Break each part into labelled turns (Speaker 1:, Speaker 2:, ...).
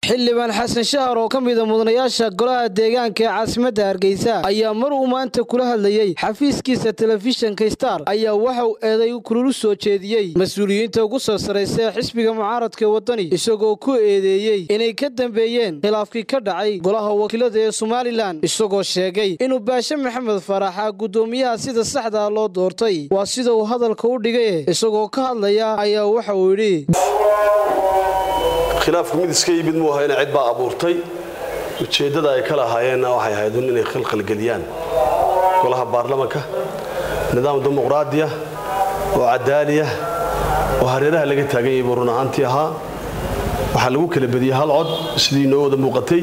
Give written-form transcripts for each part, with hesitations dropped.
Speaker 1: xildhibaan xasan shahar oo kamid ah mudanayaasha golaha deegaanka ee caasimadda Hargeysa ayaa mar uu maanta kula hadlayay xafiiskiisa telefishinka Star ayaa waxa uu eeday kulul soo jeediyay mas'uuliyiinta ugu soo sareysay xisbiga mucaaradka wadani isagoo ku eedeeyay inay ka dambeeyeen khilaafkii ka dhacay golaha wakiilada ee Somaliland isagoo sheegay inuu Baashe Maxamed Farax gudoomiyaha sida saxda ah loo doortay waa sida uu hadalka u dhigay isagoo ka hadlaya ayaa waxa uu yiri
Speaker 2: khilaafku mid iska yimid muu ahaa in cid baa abuurtay ujeedada ay kala haayeenna waxay ahayd inay khalkhal galiyaan golaha baarlamaanka nidaam dimuqraadi ah oo cadaali ah oo hareeraha laga taagay run ahaantii ahaa waxa lagu kala badiyay hal cod sidii noo wada muuqatay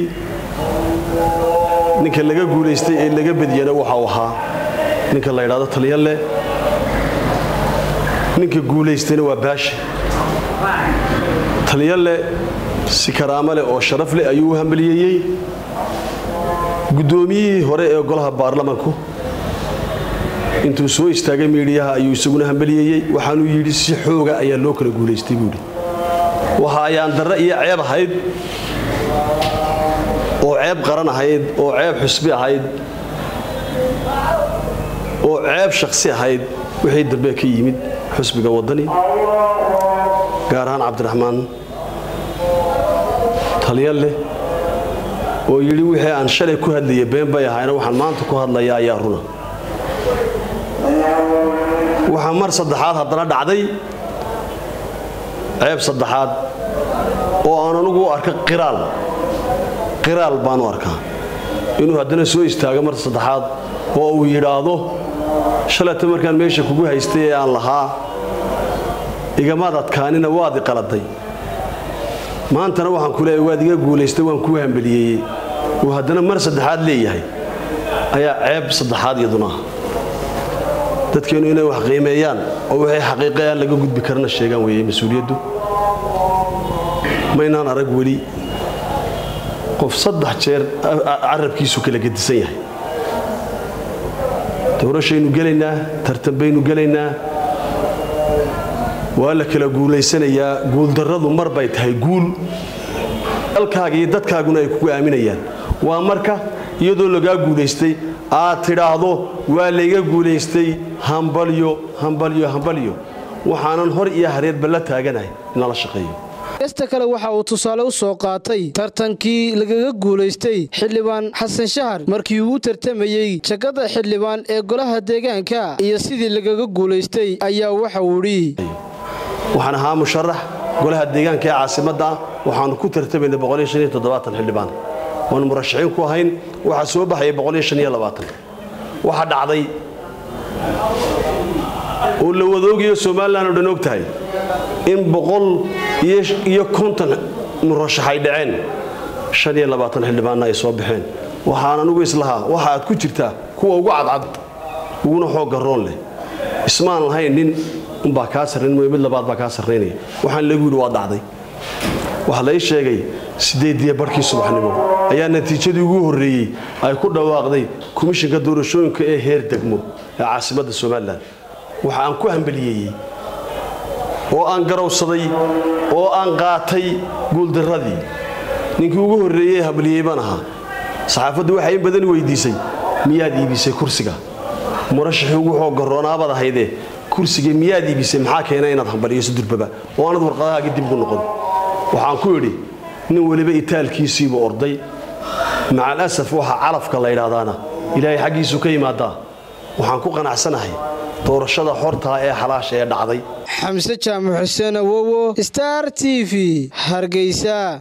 Speaker 2: ninka laga guuleystay ee laga badiyana waxa uu ahaa ninka la yiraahdo Talyalle ninka guuleystayna waa Baashe Talyalle si karaamo leh oo sharaf leh ayuu hambaliyay gudoomiyihii hore ee golaha baarlamaanku intuu soo istaagay miidiyaha ayuu isaguna hambaliyay waxaanu yiri si xooga ayaa loo kala guuleystay buuri waxa ayaan darro iyo ceeb ahayd oo ceeb qaran ahayd oo ceeb xusbi ahayd oo ceeb shakhsi ahayd wixii dambe ka yimid xusbiga wadani gaar ahaan Cabdiraxmaan Talyalle oo yiri wixii aan shalay ku hadlayay been bay ahaayna waxaan maanta ku hadlayaa ayaa runa waxa mar saddexaad haddana dhacday ceeb saddexaad oo aan anigu arka qiraal baan u arkaa inuu haddana soo istaago mar saddexaad oo uu yiraahdo shalay markaan meesha kugu haystay aan lahaa igamaad adkaanina waad qaladay maantana waxaan ku leeyahay waad iga guuleystay waan ku hambaliyay oo haddana mar saddexaad leeyahay ayaa ceeb saddexaad iyaduna dadkeenu inay wax qiimeeyaan oo waxay xaqiiqayaan laga gudbi karna sheegan weeyay mas'uuliyadu maynaan arag wali qof saddex jeer arabkiisu kala gedisan yahay doorashaynu galeynaa tartan baynu galeynaa waa la kala guuleysanayaa guul darradu mar bay tahay guul dalkaaga iyo dadkaaguna ay kugu aaminayaan waa marka iyadoo laga guuleystay aad tiraahdo waa la iga guuleystay hambalyo waxaanan hor iyo hareer balla taaganahay in la shaqeeyo
Speaker 1: Esta kale waxa uu tusaale u soo qaatay tartankii lagaga guuleystay xildhibaan xasan shahar markii uu tartamayay jagada xildhibaan ee golaha deegaanka iyo sidii lagaga guuleystay ayaa waxa uu yiri
Speaker 2: waxaan ahaa musharax golaha deegaanka ee caasimadda waxaan ku tartamayay 157 xildhibaan waan murashaxiin ku ahayn waxa soo baxay 125 waxa dhacday oo la wadoogiyo Soomaaliland oo dhan ogtahay in 150 murashaxay dhaceen 25 xildhibaan ay soo baxeen waxaan anigu islaha waxa aad ku jirtaa kuwa ugu cadcad uguna xoog garoon leh ismaan lahayn nin baa ka sarreyn mid labaad baa ka sarreynay waxaan lagu yiri waa dhacday waxa la sheegay 8 barkii subaxnimo ayaa natiijadii ugu horeeyay ay ku dhawaaqday komishanka doorashooyinka ee heer degmo ee caasimadda Soomaaliland waxa aan ku hambaliyay oo aan garowsaday oo aan qaatay guul darradii ninkii ugu horeeyay hambaliyay baan ahaa saxaafaddu waxay badan weydiisay miyaad iibisay kursiga murashaxii ugu xoog garoonaabad ahaydee kursiga miyaad iibisay maxaa keenay inaad hambaliyo durbaba oo aanad warqadaha dib ugu noqon waxaan ku yiri nin waliba itaalkiisiiba orday macal asaf waxa calafka la yiraahdaana ilaahay xaqiisu ka yimaada waxaan ku qanacsanahay doorashada xorta ee xalaasha ee dhacday
Speaker 1: Xamse Jaamac Xuseen Awowo Star TV Hargeysa